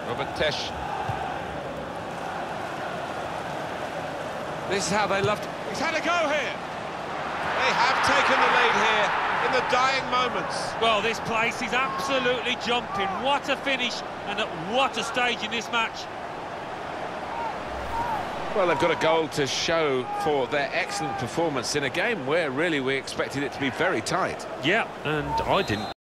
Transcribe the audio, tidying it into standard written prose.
Robert Tesh. This is how they love to... He's had a go here. They have taken the lead here in the dying moments. Well, this place is absolutely jumping. What a finish and at what a stage in this match. Well, they've got a goal to show for their excellent performance in a game where really we expected it to be very tight. Yeah, and I didn't.